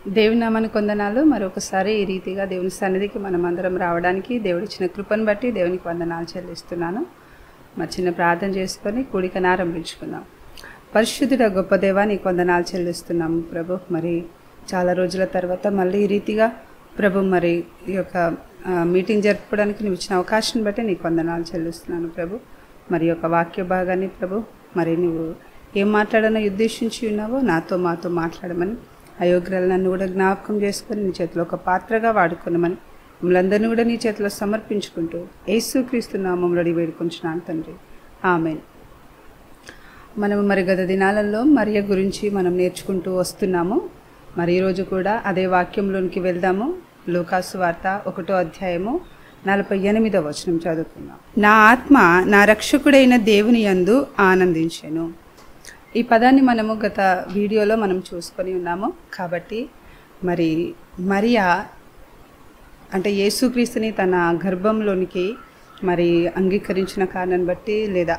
దేవుని నామానికి వందనాలు. మరొకసారి ఈ రీతిగా దేవుని సన్నిధికి మనం అందరం రావడానికి దేవుడిచ్చిన కృపను బట్టి దేవునికి వందనాలు చెల్లిస్తున్నాను. మరి చిన్న ప్రార్థన చేసుకొని కూడికను ఆరంభించుకుందాం. పరిశుద్ధుడ గొప్ప దేవా, నీకు వందనాలు చెల్లిస్తున్నాము ప్రభు. మరి చాలా రోజుల తర్వాత మళ్ళీ ఈ రీతిగా ప్రభు మరి ఈ యొక్క మీటింగ్ జరుపుకోవడానికి నువ్వు ఇచ్చిన అవకాశం బట్టి నీకు వందనాలు చెల్లిస్తున్నాను ప్రభు. మరి యొక్క వాక్య భాగాన్ని ప్రభు మరి నువ్వు ఏం మాట్లాడాలని ఉద్దేశించి ఉన్నావో నాతో మాతో మాట్లాడమని, అయోగ్యాలు నన్ను కూడా జ్ఞాపకం చేసుకొని నీ చేతిలో ఒక పాత్రగా వాడుకున్నామని మమ్మల్ందరినీ కూడా నీ చేతిలో సమర్పించుకుంటూ యేసుక్రీస్తు నామములో వేడుకుంటున్నాను తండ్రి, ఆమేన్. మనం మరి గత దినాలలో మరియ గురించి మనం నేర్చుకుంటూ వస్తున్నాము. మరి ఈరోజు కూడా అదే వాక్యంలోనికి వెళ్దాము. లూకాసు వార్త 1వ అధ్యాయము 48వ వచనం చదువుకుందాం. నా ఆత్మ నా రక్షకుడైన దేవుని యందు ఆనందించెను. ఈ పదాన్ని మనము గత వీడియోలో మనం చూసుకొని ఉన్నాము. కాబట్టి మరి మరియా అంటే యేసుక్రీస్తుని తన గర్భంలోనికి మరి అంగీకరించిన కారణాన్ని బట్టి లేదా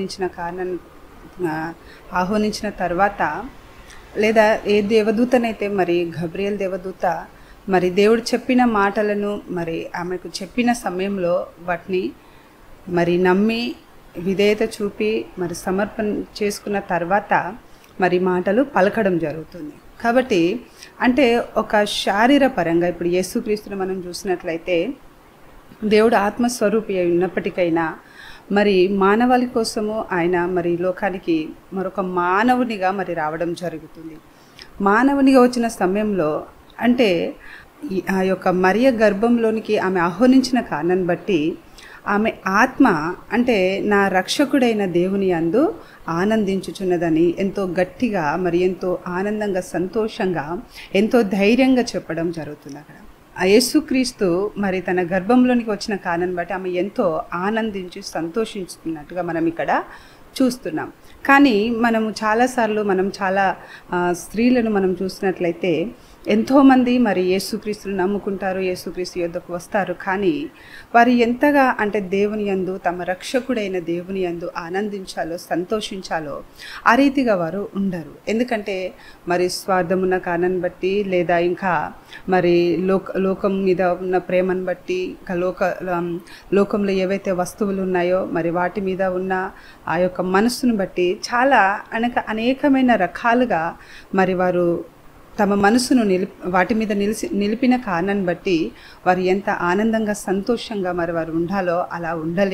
ఆహ్వానించిన తర్వాత లేదా ఏ దేవదూతనైతే మరి గబ్రియల్ దేవదూత మరి దేవుడు చెప్పిన మాటలను మరి ఆమెకు చెప్పిన సమయంలో వాటిని మరి నమ్మి విధేయత చూపి మరి సమర్పణ చేసుకున్న తర్వాత మరి మాటలు పలకడం జరుగుతుంది. కాబట్టి అంటే ఒక శారీరపరంగా ఇప్పుడు యేసుక్రీస్తుని మనం చూసినట్లయితే దేవుడు ఆత్మస్వరూపి అయి ఉన్నప్పటికైనా మరి మానవాళి కోసము ఆయన మరి లోకానికి మరొక మానవునిగా మరి రావడం జరుగుతుంది. మానవునిగా వచ్చిన సమయంలో అంటే ఆ యొక్క మరియ గర్భంలోనికి ఆమె ఆహ్వానించిన కారణాన్ని బట్టి ఆమె ఆత్మ అంటే నా రక్షకుడైన దేవుని యందు ఆనందించుచున్నదని ఎంతో గట్టిగా మరి ఎంతో ఆనందంగా సంతోషంగా ఎంతో ధైర్యంగా చెప్పడం జరుగుతుంది. అక్కడ ఆ యేసుక్రీస్తు మరి తన గర్భంలోనికి వచ్చిన కారణాన్ని బట్టి ఆమె ఎంతో ఆనందించి సంతోషించుతున్నట్టుగా మనం ఇక్కడ చూస్తున్నాం. కానీ మనము చాలాసార్లు మనం చాలా స్త్రీలను మనం చూసినట్లయితే ఎంతోమంది మరి యేసుక్రీస్తుని నమ్ముకుంటారు, యేసుక్రీస్తు యొద్దకు వస్తారు. కానీ వారు ఎంతగా అంటే దేవుని యందు తమ రక్షకుడైన దేవుని యందు ఆనందించాలో సంతోషించాలో ఆ రీతిగా వారు ఉండరు. ఎందుకంటే మరి స్వార్థమున్న కారణాన్ని బట్టి లేదా ఇంకా మరి లోకం మీద ఉన్న ప్రేమను బట్టి ఇంకా లోకంలో ఏవైతే వస్తువులు ఉన్నాయో మరి వాటి మీద ఉన్న ఆ యొక్క మనస్సును బట్టి చాలా అనేకమైన రకాలుగా మరి వారు తమ మనసును వాటి మీద నిలిపిన కారణాన్ని బట్టి వారు ఎంత ఆనందంగా సంతోషంగా మరి వారు ఉండాలో అలా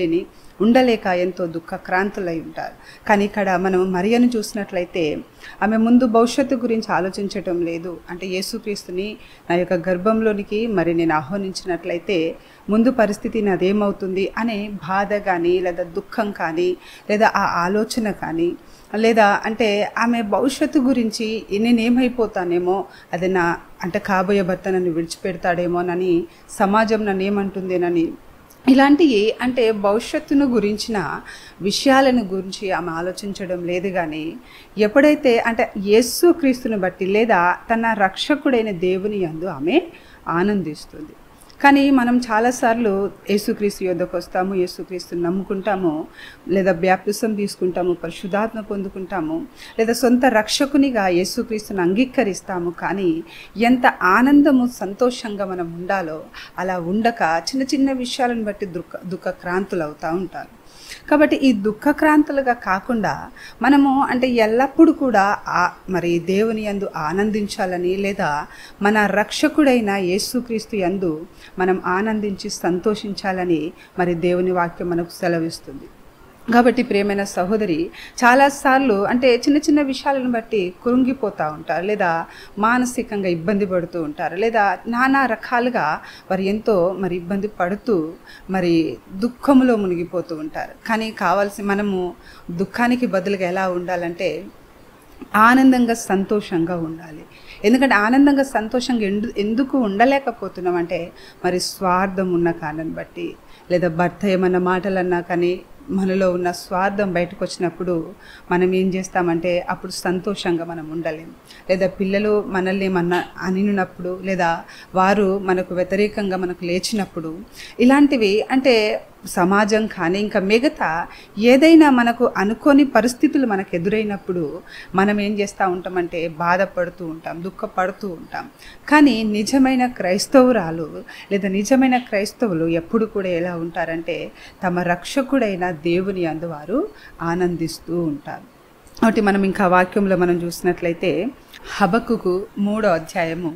ఉండలేక ఎంతో దుఃఖక్రాంతులై ఉంటారు. కానీ ఇక్కడ మనం మరియను చూసినట్లయితే ఆమె ముందు భవిష్యత్తు గురించి ఆలోచించటం లేదు. అంటే యేసుక్రీస్తుని నా యొక్క గర్భంలోనికి మరి నేను ఆహ్వానించినట్లయితే ముందు పరిస్థితి నాదేమవుతుంది అనే బాధ కానీ లేదా దుఃఖం కానీ లేదా ఆ ఆలోచన కానీ లేదా అంటే ఆమె భవిష్యత్తు గురించి నేనేమైపోతానేమో, అది నా అంటే కాబోయే భర్త నన్ను విడిచిపెడతాడేమోనని, సమాజం నన్ను ఏమంటుందేనని, ఇలాంటివి అంటే భవిష్యత్తును గురించిన విషయాలను గురించి ఆమె ఆలోచించడం లేదు. కానీ ఎప్పుడైతే అంటే యేసుక్రీస్తుని బట్టి లేదా తన రక్షకుడైన దేవుని యందు ఆమె ఆనందిస్తుంది. కానీ మనం చాలాసార్లు యేసుక్రీస్తు యొద్దకు వస్తాము, యేసుక్రీస్తుని నమ్ముకుంటాము, లేదా బ్యాప్టిజం తీసుకుంటాము, పరిశుద్ధాత్మ పొందుకుంటాము, లేదా సొంత రక్షకునిగా యేసుక్రీస్తుని అంగీకరిస్తాము. కానీ ఎంత ఆనందము సంతోషంగా మనం ఉండాలో అలా ఉండక చిన్న చిన్న విషయాలను బట్టి దుఃఖక్రాంతులు అవుతూ ఉంటారు. కాబట్టి ఈ దుఃఖక్రాంతులుగా కాకుండా మనము అంటే ఎల్లప్పుడూ కూడా మరి దేవుని యందు ఆనందించాలని లేదా మన రక్షకుడైన యేసుక్రీస్తు యందు మనం ఆనందించి సంతోషించాలని మరి దేవుని వాక్యం మనకు సెలవిస్తుంది. కాబట్టి ప్రియమైన సహోదరి, చాలాసార్లు అంటే చిన్న చిన్న విషయాలను బట్టి కృంగిపోతూ ఉంటారు, లేదా మానసికంగా ఇబ్బంది పడుతూ ఉంటారు, లేదా నానా రకాలుగా వారు ఎంతో మరి ఇబ్బంది పడుతూ మరి దుఃఖంలో మునిగిపోతూ ఉంటారు. కానీ మనము దుఃఖానికి బదులుగా ఎలా ఉండాలంటే ఆనందంగా సంతోషంగా ఉండాలి. ఎందుకంటే ఆనందంగా సంతోషంగా ఎందుకు ఉండలేకపోతున్నామంటే మరి స్వార్థం ఉన్న కారణాన్ని బట్టి, లేదా భర్త ఏమన్నా మాటలన్నా కానీ మనలో ఉన్న స్వార్థం బయటకు వచ్చినప్పుడు మనం ఏం చేస్తామంటే అప్పుడు సంతోషంగా మనం ఉండలేం. లేదా పిల్లలు మనల్ని ఏమన్నా అనినప్పుడు లేదా వారు మనకు వ్యతిరేకంగా మనకు లేచినప్పుడు ఇలాంటివి అంటే సమాజం కానీ ఇంకా మిగతా ఏదైనా మనకు అనుకోని పరిస్థితులు మనకు ఎదురైనప్పుడు మనం ఏం చేస్తూ ఉంటామంటే బాధపడుతూ ఉంటాం, దుఃఖపడుతూ ఉంటాం. కానీ నిజమైన క్రైస్తవురాలు లేదా నిజమైన క్రైస్తవులు ఎప్పుడు కూడా ఎలా ఉంటారంటే తమ రక్షకుడైన దేవుని యందు వారు ఆనందిస్తూ ఉంటారు. కాబట్టి మనం ఇంకా వాక్యంలో మనం చూసినట్లయితే హబక్కుకు 3వ అధ్యాయము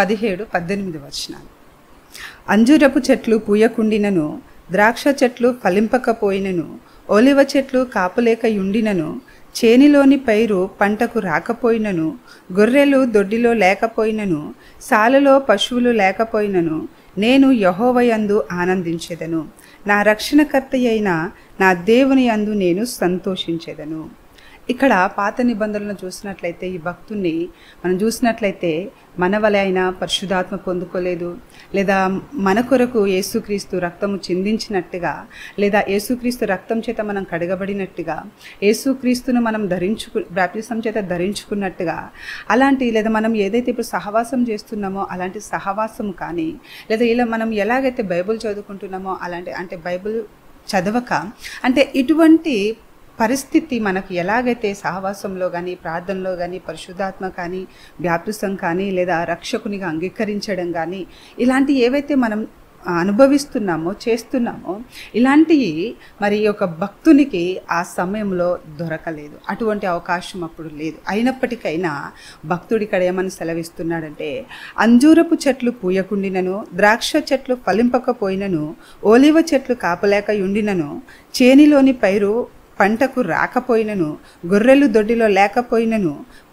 17-18 వచనాలు. అంజూరపు చెట్లు పూయకుండినను, ద్రాక్ష చెట్లు ఫలింపకపోయినను, ఒలివ చెట్లు కాపులేకయుండినను, చేనిలోని పైరు పంటకు రాకపోయినను, గొర్రెలు దొడ్డిలో లేకపోయినను, సాలలో పశువులు లేకపోయినను, నేను యెహోవాయందు ఆనందించెదను, నా రక్షణకర్త అయిన నా దేవుని యందు నేను సంతోషించెదను. ఇక్కడ పాత నిబంధనలను చూసినట్లయితే ఈ భక్తుని మనం చూసినట్లయితే మన వలె అయినా పరిశుద్ధాత్మ పొందుకోలేదు, లేదా మన కొరకు యేసుక్రీస్తు రక్తము చిందించినట్టుగా, లేదా యేసుక్రీస్తు రక్తం చేత మనం కడగబడినట్టుగా, యేసుక్రీస్తును మనం బాప్తిసం చేత ధరించుకున్నట్టుగా అలాంటి, లేదా మనం ఏదైతే ఇప్పుడు సహవాసం చేస్తున్నామో అలాంటి సహవాసం కానీ, లేదా ఇలా మనం ఎలాగైతే బైబిల్ చదువుకుంటున్నామో అలాంటి, అంటే బైబిల్ చదవక, అంటే ఇటువంటి పరిస్థితి మనకు ఎలాగైతే సహవాసంలో కానీ, ప్రార్థనలో కానీ, పరిశుద్ధాత్మ కానీ, బాప్తిసం కానీ, లేదా రక్షకునిగా అంగీకరించడం కానీ, ఇలాంటి ఏవైతే మనం అనుభవిస్తున్నామో చేస్తున్నామో ఇలాంటివి మరి ఒక భక్తునికి ఆ సమయంలో దొరకలేదు, అటువంటి అవకాశం అప్పుడు లేదు. అయినప్పటికైనా భక్తుడి ఇక్కడ ఏమని సెలవిస్తున్నాడంటే, అంజూరపు చెట్లు పూయకుండినను, ద్రాక్ష చెట్లు ఫలింపకపోయినను, ఓలివ చెట్లు కాపలేకయుండినను, చేనిలోని పైరు పంటకు రాకపోయినను, గొర్రెలు దొడ్డిలో లేకపోయినను,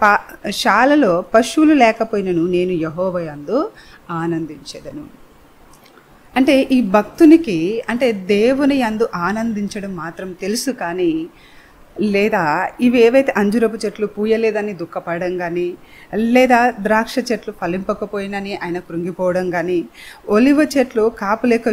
శాలలో పశువులు లేకపోయినను, నేను యెహోవాయందు ఆనందించెదను. అంటే ఈ భక్తునికి అంటే దేవుని యందు ఆనందించడం మాత్రం తెలుసు, కానీ లేదా ఇవి ఏవైతే అంజురపు చెట్లు పూయలేదని దుఃఖపడడం కానీ, లేదా ద్రాక్ష చెట్లు ఫలింపకపోయినని ఆయన కృంగిపోవడం కానీ, ఒలివ చెట్లు కాపులేక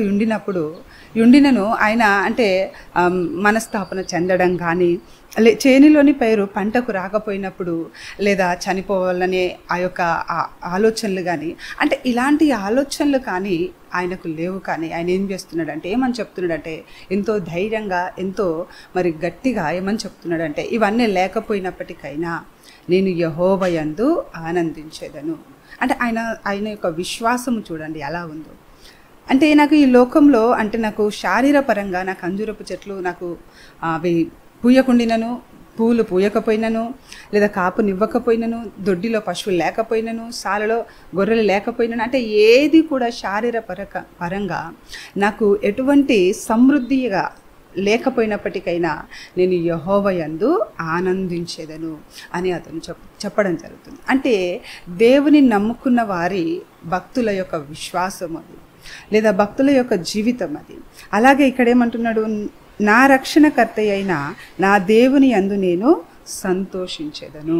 యుండినను ఆయన అంటే మనస్తాపన చెందడం కానీ, చేనిలోని పైరు పంటకు రాకపోయినప్పుడు లేదా చనిపోవాలనే ఆ యొక్క ఆలోచనలు కానీ, అంటే ఇలాంటి ఆలోచనలు కానీ ఆయనకు లేవు. కానీ ఆయన ఏం చేస్తున్నాడంటే, ఏమని చెప్తున్నాడంటే, ఎంతో ధైర్యంగా, ఎంతో మరి గట్టిగా ఏమని చెప్తున్నాడంటే, ఇవన్నీ లేకపోయినప్పటికైనా నేను యెహోవాయందు ఆనందించేదను. అంటే ఆయన యొక్క విశ్వాసము చూడండి ఎలా ఉందో. అంటే నాకు ఈ లోకంలో అంటే నాకు శారీరపరంగా నాకు అంజూరపు చెట్లు నాకు అవి పూయకుండినను, పూలు పూయకపోయినను, లేదా కాపునివ్వకపోయినను, దొడ్డిలో పశువులు లేకపోయినను, సాలలో గొర్రెలు లేకపోయినను, అంటే ఏది కూడా పరంగా నాకు ఎటువంటి సమృద్ధిగా లేకపోయినప్పటికైనా నేను యెహోవాయందు ఆనందించేదను అని అతను చెప్పడం జరుగుతుంది. అంటే దేవుని నమ్ముకున్న వారి భక్తుల యొక్క విశ్వాసం అది, లేదా భక్తుల యొక్క జీవితం అది. అలాగే ఇక్కడ ఏమంటున్నాడు, నా రక్షణకర్త అయిన నా దేవుని యందు నేను సంతోషించేదను.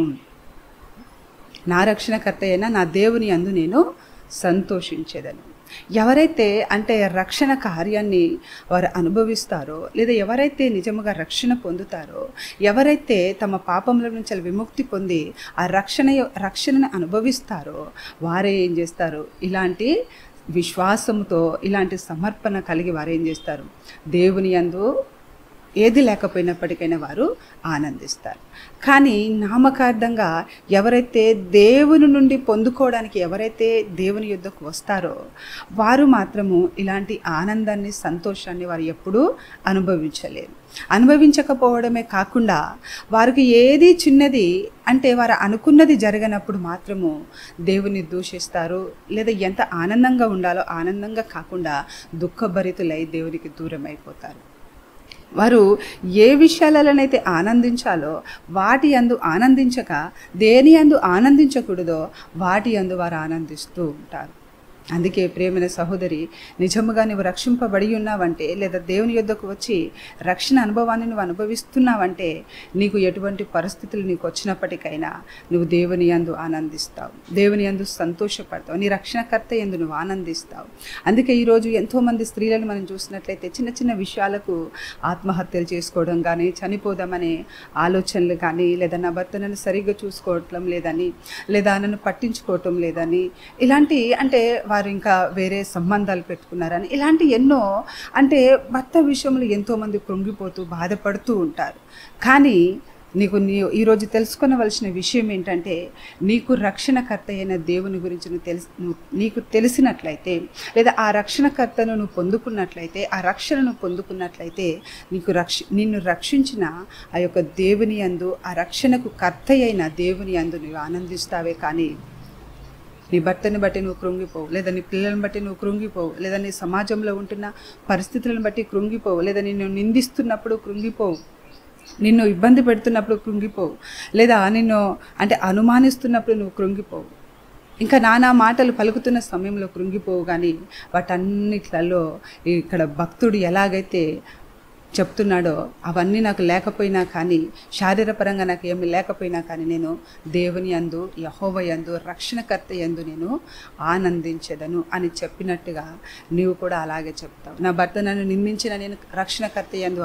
నా రక్షణకర్త అయిన నా దేవుని యందు నేను సంతోషించేదను. ఎవరైతే అంటే రక్షణ కార్యాన్ని వారు అనుభవిస్తారో, లేదా ఎవరైతే నిజముగా రక్షణ పొందుతారో, ఎవరైతే తమ పాపముల నుంచి విముక్తి పొంది ఆ రక్షణను అనుభవిస్తారో, వారే ఏం చేస్తారు, ఇలాంటి విశ్వాసంతో ఇలాంటి సమర్పణ కలిగి వారు ఏం చేస్తారు, దేవుని యందు ఏది లేకపోయినప్పటికైనా వారు ఆనందిస్తారు. కానీ నామకార్థంగా ఎవరైతే దేవుని నుండి పొందుకోవడానికి ఎవరైతే దేవుని యుద్ధకు వస్తారో వారు మాత్రము ఇలాంటి ఆనందాన్ని, సంతోషాన్ని వారు ఎప్పుడూ అనుభవించలేరు. అనుభవించకపోవడమే కాకుండా వారికి ఏది చిన్నది అంటే వారు అనుకున్నది జరగనప్పుడు మాత్రము దేవుని దూషిస్తారు, లేదా ఎంత ఆనందంగా ఉండాలో ఆనందంగా కాకుండా దుఃఖభరితులై దేవునికి దూరం అయిపోతారు. వారు ఏ విషయాలలోనైతే ఆనందించాలో వాటి యందు ఆనందించక, దేని యందు ఆనందించకూడదో వాటి యందు వారు ఆనందిస్తూ ఉంటారు. అందుకే ప్రియమైన సహోదరి, నిజముగా నువ్వు రక్షింపబడి ఉన్నావంటే, లేదా దేవుని యొద్దకు వచ్చి రక్షణ అనుభవాన్ని నువ్వు అనుభవిస్తున్నావంటే, నీకు ఎటువంటి పరిస్థితులు నీకు వచ్చినప్పటికైనా నువ్వు దేవుని యందు ఆనందిస్తావు, దేవుని యందు సంతోషపడతావు, నీ రక్షణకర్త యందు నువ్వు ఆనందిస్తావు. అందుకే ఈరోజు ఎంతోమంది స్త్రీలను మనం చూసినట్లయితే చిన్న చిన్న విషయాలకు ఆత్మహత్యలు చేసుకోవడం కానీ, చనిపోదామనే ఆలోచనలు కానీ, లేదా నా భర్త నన్ను సరిగ్గా చూసుకోవటం లేదని, లేదా నన్ను పట్టించుకోవటం లేదని, ఇలాంటి అంటే వారు వారు ఇంకా వేరే సంబంధాలు పెట్టుకున్నారని ఇలాంటి ఎన్నో అంటే భర్త విషయంలో ఎంతోమంది కృంగిపోతూ బాధపడుతూ ఉంటారు. కానీ ఈరోజు తెలుసుకొనవలసిన విషయం ఏంటంటే, నీకు రక్షణకర్త అయిన దేవుని గురించి నీకు తెలిసినట్లయితే, లేదా ఆ రక్షణకర్తను నువ్వు పొందుకున్నట్లయితే, ఆ రక్షణను పొందుకున్నట్లయితే నిన్ను రక్షించిన ఆ యొక్క దేవుని యందు, ఆ రక్షణకు కర్త అయిన దేవుని యందు నువ్వు ఆనందిస్తావే. కానీ నీ భర్తని బట్టి నువ్వు కృంగిపోవు, లేదా నీ పిల్లలను బట్టి నువ్వు కృంగిపోవు, లేదా నీ సమాజంలో ఉంటున్న పరిస్థితులను బట్టి కృంగిపోవు, లేదా నిన్ను నిందిస్తున్నప్పుడు కృంగిపోవు, నిన్ను ఇబ్బంది పెడుతున్నప్పుడు కృంగిపోవు, లేదా నిన్ను అంటే అనుమానిస్తున్నప్పుడు నువ్వు కృంగిపోవు, ఇంకా నానా మాటలు పలుకుతున్న సమయంలో కృంగిపోవు. కానీ వాటన్నిట్లలో ఇక్కడ భక్తుడు ఎలాగైతే చెప్తున్నాడో, అవన్నీ నాకు లేకపోయినా కానీ, శారీరపరంగా నాకు ఏమి లేకపోయినా కానీ, నేను దేవుని యందు, యెహోవా యందు, రక్షణకర్త యందు నేను ఆనందించెదను అని చెప్పినట్టుగా నీవు కూడా అలాగే చెప్తావు. నా భర్త నన్ను నిందించిన నేను రక్షణకర్త యందు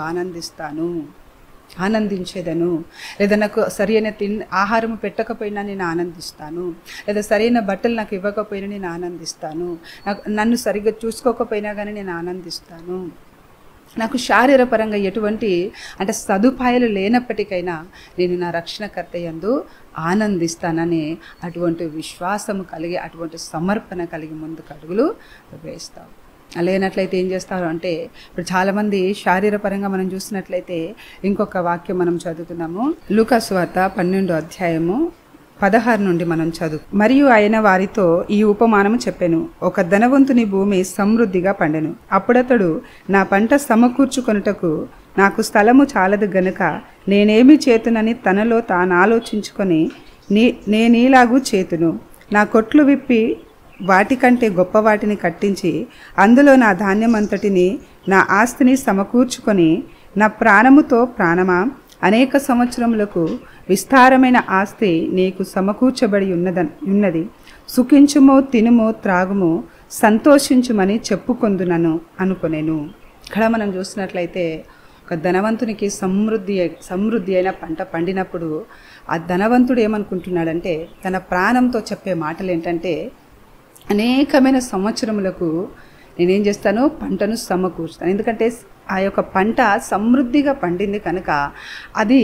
ఆనందించేదను, లేదా నాకు సరైన ఆహారం పెట్టకపోయినా నేను ఆనందిస్తాను, లేదా సరైన బట్టలు నాకు ఇవ్వకపోయినా నేను ఆనందిస్తాను, నన్ను సరిగ్గా చూసుకోకపోయినా కానీ నేను ఆనందిస్తాను, నాకు శారీరపరంగా ఎటువంటి అంటే సదుపాయాలు లేనప్పటికైనా నేను నా రక్షణకర్త యందు ఆనందిస్తానని అటువంటి విశ్వాసము కలిగి, అటువంటి సమర్పణ కలిగి ముందుకు అడుగులు వేస్తాం. లేనట్లయితే ఏం చేస్తారు అంటే, ఇప్పుడు చాలామంది శారీరపరంగా మనం చూసినట్లయితే ఇంకొక వాక్యం మనం చదువుతున్నాము. లూకా సువార్త 12వ అధ్యాయము 16 నుండి మనం చదువు. మరియు ఆయన వారితో ఈ ఉపమానము చెప్పెను. ఒక ధనవంతుని భూమి సమృద్ధిగా పండెను. అప్పుడతడు, నా పంట సమకూర్చుకొనుటకు నాకు స్థలము చాలదు గనుక నేనేమి చేతునని తనలో తాను ఆలోచించుకొని, నేనీలాగు చేతును, నా కొట్లు విప్పి వాటికంటే గొప్ప వాటిని కట్టించి అందులో నా ధాన్యమంతటిని, నా ఆస్తిని సమకూర్చుకొని, నా ప్రాణముతో ప్రాణమా, అనేక సంవత్సరములకు విస్తారమైన ఆస్తి నీకు సమకూర్చబడి ఉన్నది, సుఖించుము, తినుము, త్రాగుము, సంతోషించుమని చెప్పుకొందునను అనుకొనెను. ఇక్కడ మనం చూసినట్లయితే ఒక ధనవంతునికి సమృద్ధి అయిన పంట పండినప్పుడు ఆ ధనవంతుడు ఏమనుకుంటున్నాడంటే, తన ప్రాణంతో చెప్పే మాటలు ఏంటంటే, అనేకమైన సంవత్సరములకు నేనేం చేస్తాను, పంటను సమకూర్చుతాను. ఎందుకంటే ఆ యొక్క పంట సమృద్ధిగా పండింది కనుక అది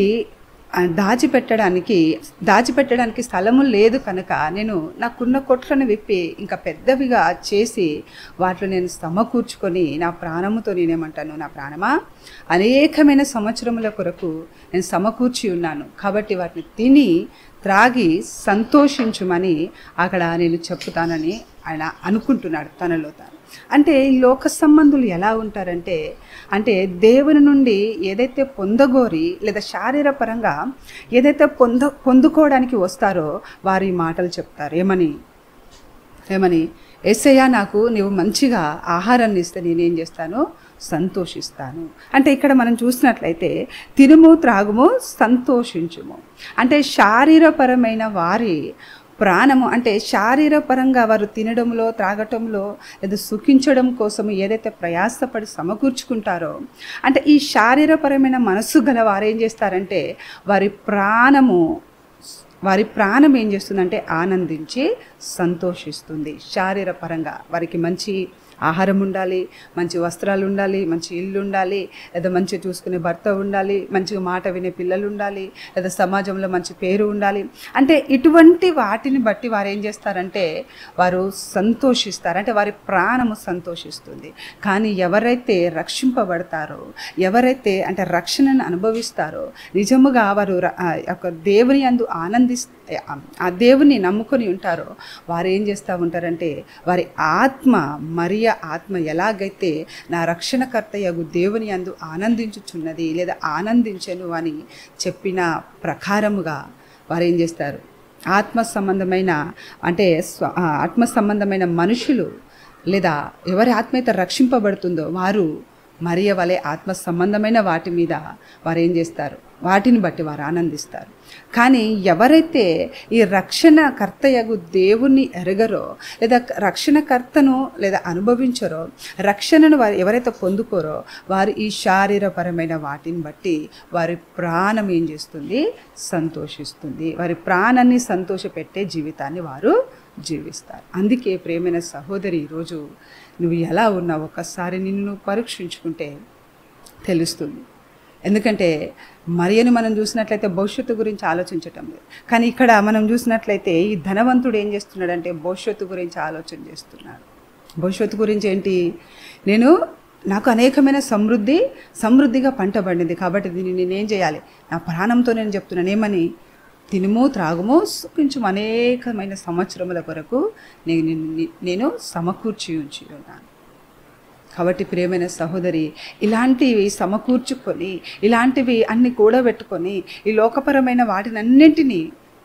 దాచిపెట్టడానికి స్థలము లేదు కనుక నేను నాకున్న కొట్లను విప్పి ఇంకా పెద్దవిగా చేసి వాటిలో నేను సమకూర్చుకొని నా ప్రాణముతో నేనేమంటాను, నా ప్రాణమా, అనేకమైన సంవత్సరముల కొరకు నేను సమకూర్చి ఉన్నాను కాబట్టి వాటిని తిని త్రాగి సంతోషించుమని అక్కడ నేను చెప్తానని ఆయన అనుకుంటున్నాడు తనలో తాను. అంటే ఈ లోక సంబంధులు ఎలా ఉంటారంటే, అంటే దేవుని నుండి ఏదైతే పొందగోరి లేదా శారీరపరంగా ఏదైతే పొందుకోవడానికి వస్తారో వారు ఈ మాటలు చెప్తారు. ఏమని యేసయ్యా, నాకు నీవు మంచిగా ఆహారాన్ని ఇస్తే నేనేం చేస్తాను, సంతోషిస్తాను. అంటే ఇక్కడ మనం చూసినట్లయితే తినుము, త్రాగుము, సంతోషించుము అంటే శారీరపరమైన వారి ప్రాణము, అంటే శారీరపరంగా వారు తినడంలో, త్రాగటంలో లేదా సుఖించడం కోసం ఏదైతే ప్రయాసపడి సమకూర్చుకుంటారో, అంటే ఈ శారీరపరమైన మనస్సు గల వారు ఏం చేస్తారంటే వారి ప్రాణం ఏం చేస్తుందంటే ఆనందించి సంతోషిస్తుంది. శారీరపరంగా వారికి మంచి ఆహారం ఉండాలి, మంచి వస్త్రాలు ఉండాలి, మంచి ఇల్లు ఉండాలి, లేదా మంచిగా చూసుకునే భర్త ఉండాలి, మంచిగా మాట వినే పిల్లలు ఉండాలి, లేదా సమాజంలో మంచి పేరు ఉండాలి. అంటే ఇటువంటి వాటిని బట్టి వారు ఏం చేస్తారంటే వారు సంతోషిస్తారు, అంటే వారి ప్రాణము సంతోషిస్తుంది. కానీ ఎవరైతే రక్షింపబడతారో, ఎవరైతే అంటే రక్షణను అనుభవిస్తారో, నిజముగా వారు దేవుని యందు ఆ దేవుని నమ్ముకొని ఉంటారో వారు ఏం చేస్తూ ఉంటారంటే వారి ఆత్మ ఎలాగైతే నా రక్షణకర్తయగు దేవుని యందు ఆనందించుచున్నది లేదా ఆనందించెను అని చెప్పిన ప్రకారముగా వారు ఏం చేస్తారు, ఆత్మ సంబంధమైన మనుషులు లేదా ఎవరి ఆత్మ అయితే రక్షింపబడుతుందో వారు మరియ వలె ఆత్మ సంబంధమైన వాటి మీద వారు ఏం చేస్తారు, వాటిని బట్టి వారు ఆనందిస్తారు. కానీ ఎవరైతే ఈ రక్షణకర్తయగు దేవుణ్ణి ఎరగరో లేదా రక్షణకర్తను లేదా అనుభవించరో, రక్షణను వారు ఎవరైతే పొందుకోరో వారు ఈ శారీరపరమైన వాటిని బట్టి వారి ప్రాణం ఏం చేస్తుంది, సంతోషిస్తుంది. వారి ప్రాణాన్ని సంతోషపెట్టే జీవితాన్ని వారు జీవిస్తారు. అందుకే ప్రియమైన సహోదరి, ఈరోజు నువ్వు ఎలా ఉన్నావు ఒక్కసారి నిన్ను పరీక్షించుకుంటే తెలుస్తుంది. ఎందుకంటే మరియను మనం చూసినట్లయితే భవిష్యత్తు గురించి ఆలోచించటం లేదు, కానీ ఇక్కడ మనం చూసినట్లయితే ఈ ధనవంతుడు ఏం చేస్తున్నాడంటే భవిష్యత్తు గురించి ఆలోచన చేస్తున్నాడు. భవిష్యత్తు గురించి ఏంటి? నాకు అనేకమైన సమృద్ధిగా పంట పండింది, కాబట్టి దీన్ని నేనేం చేయాలి? నా ప్రాణంతో నేను చెప్తున్నాను ఏమని? తినుము త్రాగుము సుఖించుము, అనేకమైన సంవత్సరముల కొరకు నేను సమకూర్చి ఉంచి ఉన్నాను. కాబట్టి ప్రియమైన సహోదరి, ఇలాంటివి సమకూర్చుకొని, ఇలాంటివి అన్ని కూడబెట్టుకొని, ఈ లోకపరమైన వాటినన్నింటినీ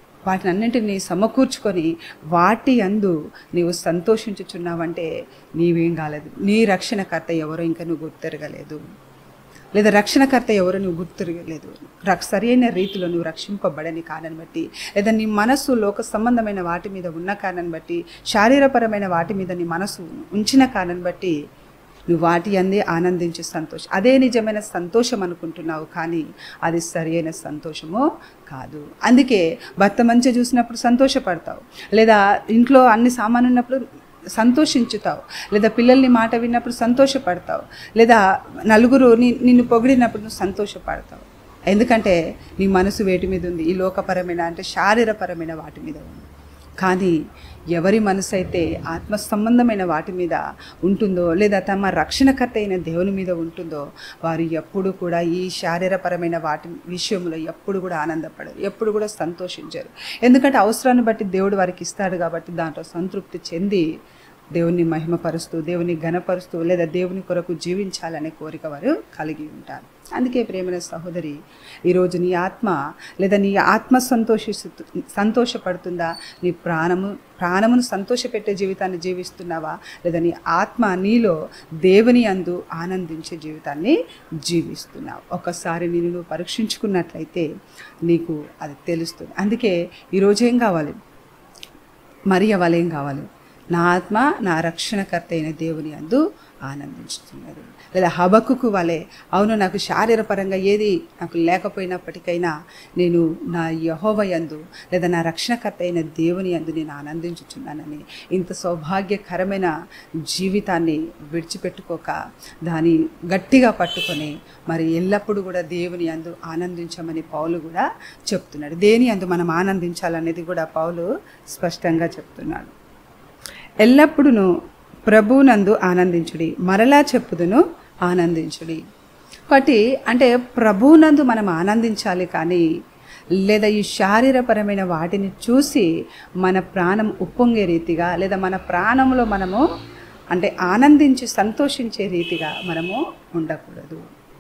సమకూర్చుకొని వాటి యందు నీవు సంతోషించుచున్నావంటే నీవేం కాలేదు. నీ రక్షణకర్త ఎవరో ఇంకా నువ్వు గుర్తెరగలేదు, లేదా రక్షణకర్త ఎవరో నువ్వు గుర్తెరగలేదు. సరి అయిన రీతిలో నువ్వు రక్షింపబడని కారణాన్ని బట్టి, లేదా నీ మనస్సు లోక సంబంధమైన వాటి మీద ఉన్న కారణాన్ని బట్టి, శారీరపరమైన వాటి మీద నీ మనసు ఉంచిన కారణాన్ని బట్టి నువ్వు వాటి అందే ఆనందించే సంతోషం, అదే నిజమైన సంతోషం అనుకుంటున్నావు, కానీ అది సరి అయిన సంతోషము కాదు. అందుకే భర్త మంచిగా చూసినప్పుడు సంతోషపడతావు, లేదా ఇంట్లో అన్ని సామాను ఉన్నప్పుడు సంతోషించుతావు, లేదా పిల్లల్ని మాట విన్నప్పుడు సంతోషపడతావు, లేదా నలుగురు నిన్ను పొగిడినప్పుడు నువ్వు సంతోషపడతావు. ఎందుకంటే నీ మనసు వేటి మీద ఉంది? ఈ లోకపరమైన అంటే శారీరపరమైన వాటి మీద ఉంది. కానీ ఎవరి మనసు అయితే ఆత్మ సంబంధమైన వాటి మీద ఉంటుందో, లేదా తమ రక్షణకర్త అయిన దేవుని మీద ఉంటుందో, వారు ఎప్పుడు కూడా ఈ శారీరపరమైన వాటి విషయంలో ఎప్పుడు కూడా ఆనందపడరు, ఎప్పుడు కూడా సంతోషించరు. ఎందుకంటే అవసరాన్ని బట్టి దేవుడు వారికి ఇస్తాడు కాబట్టి దాంట్లో సంతృప్తి చెంది దేవుని మహిమపరుస్తూ, దేవుని ఘనపరుస్తూ, లేదా దేవుని కొరకు జీవించాలనే కోరిక వారు కలిగి ఉంటారు. అందుకే ప్రేమైన సహోదరి, ఈరోజు నీ ఆత్మ, లేదా నీ ఆత్మ సంతోషపడుతుందా? నీ ప్రాణమును సంతోషపెట్టే జీవితాన్ని జీవిస్తున్నావా, లేదా నీ ఆత్మ నీలో దేవుని యందు ఆనందించే జీవితాన్ని జీవిస్తున్నావు? ఒకసారి నువ్వు పరీక్షించుకున్నట్లయితే నీకు అది తెలుస్తుంది. అందుకే ఈరోజు ఏం కావాలి? మరియ వలె ఏం కావాలి? నా ఆత్మ నా రక్షణకర్త అయిన దేవుని యందు ఆనందించుతున్నది. లేదా హబక్కుకు వలె, అవును నాకు శారీరపరంగా ఏది నాకు లేకపోయినప్పటికైనా నేను నా యెహోవా యందు, లేదా నా రక్షణకర్త అయిన దేవుని యందు నేను ఆనందించుచున్నానని, ఇంత సౌభాగ్యకరమైన జీవితాన్ని విడిచిపెట్టుకోక దాన్ని గట్టిగా పట్టుకొని మరి ఎల్లప్పుడూ కూడా దేవుని యందు ఆనందించమని పౌలు కూడా చెప్తున్నాడు. దేని యందు మనం ఆనందించాలనేది కూడా పౌలు స్పష్టంగా చెప్తున్నాడు. ఎల్లప్పుడూ ప్రభువునందు ఆనందించుడి, మరలా చెప్పుదును ఆనందించుడి. కాబట్టి అంటే ప్రభువునందు మనం ఆనందించాలి, కానీ లేదా ఈ శారీరపరమైన వాటిని చూసి మన ప్రాణం ఉప్పొంగే రీతిగా, లేదా మన ప్రాణంలో మనము అంటే ఆనందించి సంతోషించే రీతిగా మనము ఉండకూడదు.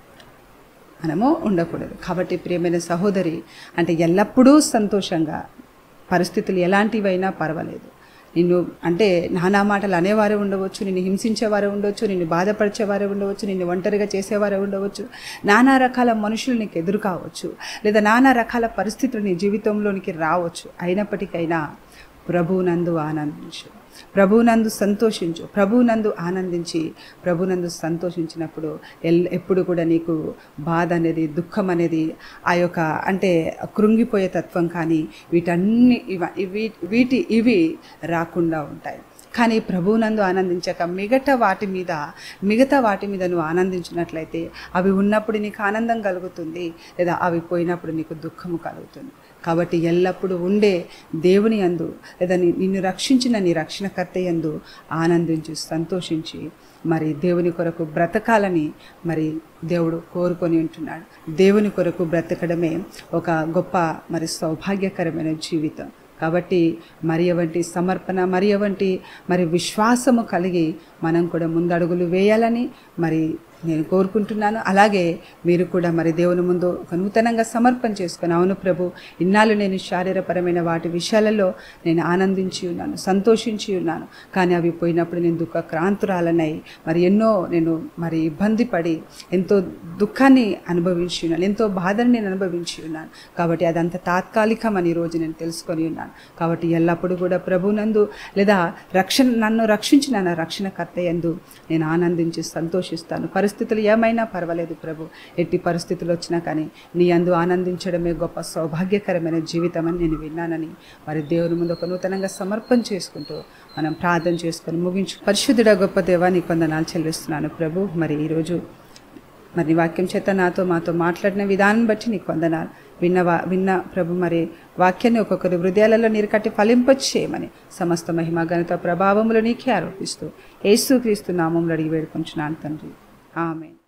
కాబట్టి ప్రియమైన సహోదరి, అంటే ఎల్లప్పుడూ సంతోషంగా, పరిస్థితులు ఎలాంటివైనా పర్వాలేదు, నిన్ను అంటే నానా మాటలు అనేవారే ఉండవచ్చు, నిన్ను హింసించేవారే ఉండవచ్చు, నిన్ను బాధపరిచేవారే ఉండవచ్చు, నిన్ను ఒంటరిగా చేసేవారే ఉండవచ్చు, నానా రకాల మనుషులు నీకు ఎదురు కావచ్చు, లేదా నానా రకాల పరిస్థితులు నీ జీవితంలోనికి రావచ్చు. అయినప్పటికైనా ప్రభువునందు ఆనందించు, ప్రభువునందు సంతోషించు. ప్రభువునందు ఆనందించి ప్రభువునందు సంతోషించినప్పుడు ఎప్పుడు కూడా నీకు బాధ అనేది, దుఃఖం అనేది, ఆ యొక్క అంటే కృంగిపోయే తత్వం కానీ ఇవి రాకుండా ఉంటాయి. కానీ ప్రభువునందు ఆనందించాక మిగతా వాటి మీద నువ్వు ఆనందించినట్లయితే అవి ఉన్నప్పుడు నీకు ఆనందం కలుగుతుంది, లేదా అవి పోయినప్పుడు నీకు దుఃఖము కలుగుతుంది. కాబట్టి ఎల్లప్పుడూ ఉండే దేవుని యందు, లేదా నిన్ను రక్షించిన నీ రక్షణకర్త యందు ఆనందించి సంతోషించి మరి దేవుని కొరకు బ్రతకాలని మరి దేవుడు కోరుకొని ఉంటున్నాడు. దేవుని కొరకు బ్రతకడమే ఒక గొప్ప మరి సౌభాగ్యకరమైన జీవితం. కాబట్టి మరియ వంటి సమర్పణ, మరియ వంటి మరి విశ్వాసము కలిగి మనం కూడా ముందడుగులు వేయాలని మరి నేను కోరుకుంటున్నాను. అలాగే మీరు కూడా మరి దేవుని ముందు ఒక నూతనంగా సమర్పణ చేసుకొని, అవును ప్రభు, ఇన్నాళ్ళు నేను శారీరపరమైన వాటి విషయాలలో నేను ఆనందించి ఉన్నాను, సంతోషించి ఉన్నాను, కానీ అవి పోయినప్పుడు నేను దుఃఖక్రాంతురాలనై మరి ఎన్నో నేను మరి ఇబ్బంది పడి ఎంతో దుఃఖాన్ని అనుభవించి ఉన్నాను, ఎంతో బాధని నేను అనుభవించి ఉన్నాను. కాబట్టి అదంతా తాత్కాలికమని ఈరోజు నేను తెలుసుకొని ఉన్నాను. కాబట్టి ఎల్లప్పుడూ కూడా ప్రభునందు, లేదా నన్ను రక్షించిన నా రక్షణకర్త యందు నేను ఆనందించి సంతోషిస్తాను. పరిస్థితులు ఏమైనా పర్వాలేదు ప్రభు. ఎట్టి పరిస్థితులు వచ్చినా కానీ నీ యందు ఆనందించడమే గొప్ప సౌభాగ్యకరమైన జీవితం అని నేను విన్నానని మరి దేవుని ముందు ఒక నూతనంగా సమర్పణ చేసుకుంటూ మనం ప్రార్థన చేసుకొని ముగించు. పరిశుద్ధుడ గొప్ప దేవా, నీకు వందనాలు చెల్లిస్తున్నాను ప్రభు. మరి ఈరోజు మరి వాక్యం చేత మాతో మాట్లాడిన విధానం బట్టి నీకు వందనాలు. విన్న ప్రభు మరి వాక్యాన్ని ఒక్కొక్కరి హృదయాలలో నీరు కట్టి ఫలింపచేయమని సమస్త మహిమ ఘనత ప్రభావములు నీకే ఆరోపిస్తూ యేసుక్రీస్తు నామములో అడిగి వేడుకొంచున్నాను తండ్రి. ఆమేన్.